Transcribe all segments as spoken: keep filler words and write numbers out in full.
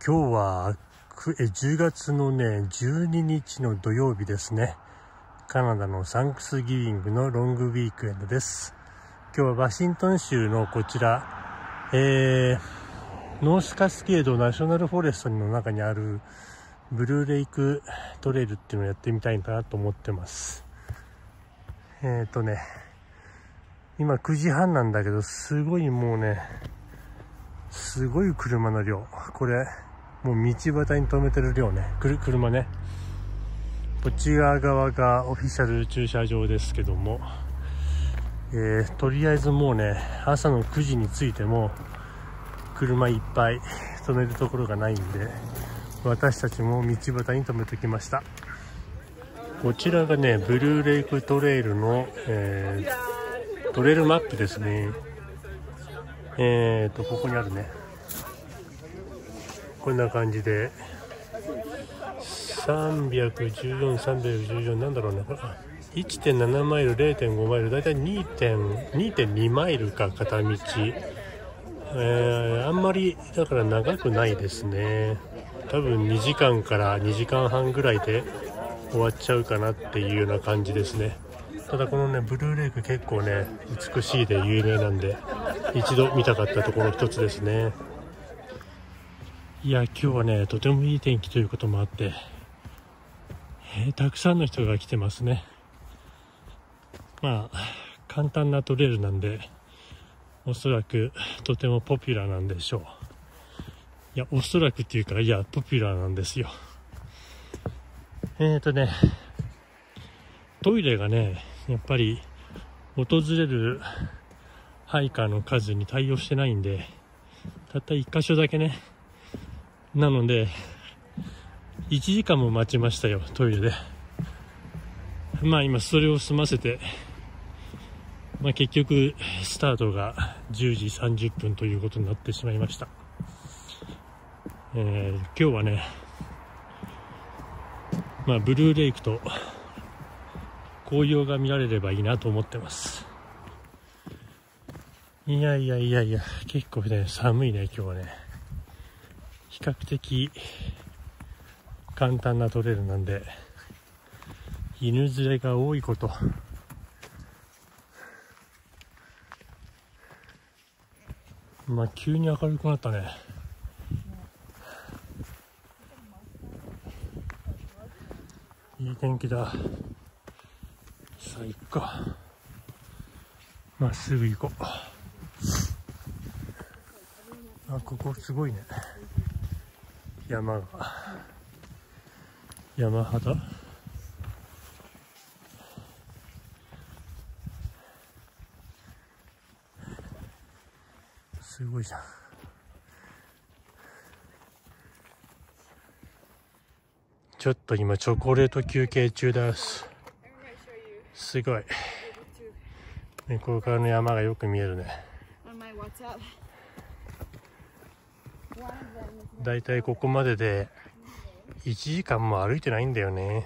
今日はじゅうがつのねじゅうににちの土曜日ですね。カナダのサンクスギビングのロングウィークエンドです。今日はワシントン州のこちら、えー、ノースカスケードナショナルフォレストの中にあるブルーレイクトレイルっていうのをやってみたいなと思ってます。えーとね今くじはんなんだけど、すごいもうねすごい車の量、これもう道端に止めてる量ね、くる車ね。こっち側側がオフィシャル駐車場ですけども、えー、とりあえずもうね朝のくじに着いても車いっぱい止めるところがないんで、私たちも道端に止めてきました。こちらがねブルーレイクトレイルの、えー、トレイルマップですね。えーとここにあるね、こんな感じでさんびゃくじゅうよん、さんびゃくじゅうよんなんだろうね、これ いってんなな マイル、れいてんご マイル、だいたい にてんに マイルか片道、えー、あんまりだから長くないですね。多分にじかんからにじかんはんぐらいで終わっちゃうかなっていうような感じですね。ただこのねブルーレイク結構ね美しいで有名なんで、一度見たかったところ一つですね。いや今日はねとてもいい天気ということもあって、えー、たくさんの人が来てますね。まあ簡単なトレイルなんでおそらくとてもポピュラーなんでしょう。いやおそらくっていうか、いやポピュラーなんですよ。えーとねトイレがねやっぱり訪れるハイカーの数に対応してないんで、たったいっかしょだけね。なのでいちじかんも待ちましたよ、トイレで。まあ今それを済ませて、まあ、結局スタートがじゅうじさんじゅっぷんということになってしまいました。えー、今日はね、まあ、ブルーレイクと紅葉が見られればいいなと思ってます。いやいやいやいや、結構ね寒いね今日はね。比較的簡単なトレイルなんで犬連れが多いこと。まあ急に明るくなったね。いい天気だ。さあ行くか。まっすぐ行こう。あ、ここすごいね、山が山肌。すごいじゃん。ちょっと今チョコレート休憩中です。すごい向こう側の山がよく見えるね。だいたいここまででいちじかんも歩いてないんだよね。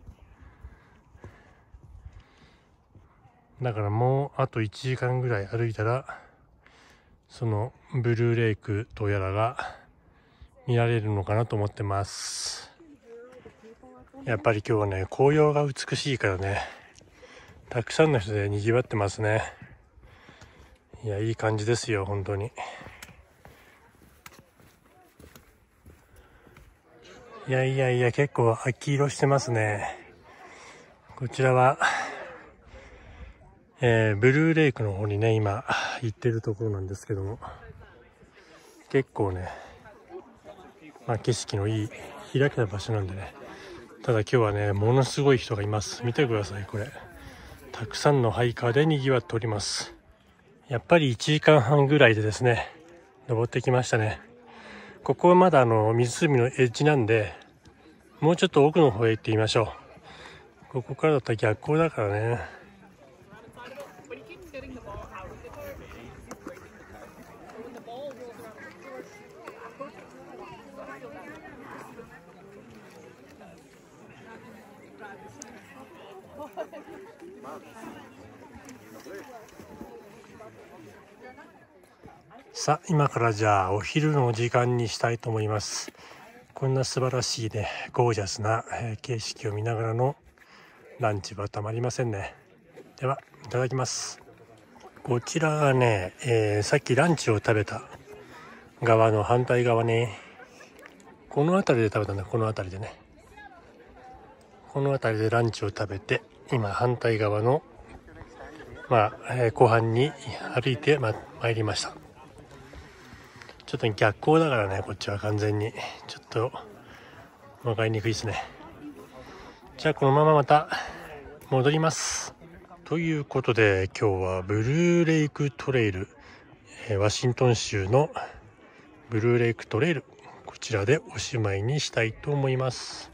だからもうあといちじかんぐらい歩いたらそのブルーレイクとやらが見られるのかなと思ってます。やっぱり今日はね紅葉が美しいからね、たくさんの人で賑わってますね。いやいい感じですよ本当に。いやいやいや結構秋色してますね。こちらは、えー、ブルーレイクの方にね今行ってるところなんですけども、結構ね、まあ、景色のいい開けた場所なんでね。ただ今日はねものすごい人がいます。見てください、これたくさんのハイカーで賑わっております。やっぱりいちじかんはんぐらいでですね登ってきましたね。ここはまだあの湖のエッジなんで、もうちょっと奥の方へ行ってみましょう。ここからだったら逆光だからね。 さあ今からじゃあお昼の時間にしたいと思います。こんな素晴らしいねゴージャスな景色を見ながらのランチはたまりませんね。ではいただきます。こちらがね、えー、さっきランチを食べた側の反対側ね、この辺りで食べたんだ。この辺りでねこの辺りでランチを食べて、今反対側のまあ、えー、後半に歩いてま参りました。ちょっと逆光だからね、こっちは完全にちょっと分かりにくいですね。じゃあこのまままた戻ります。ということで今日はブルーレイクトレイル、えー、ワシントン州のブルーレイクトレイル、こちらでおしまいにしたいと思います。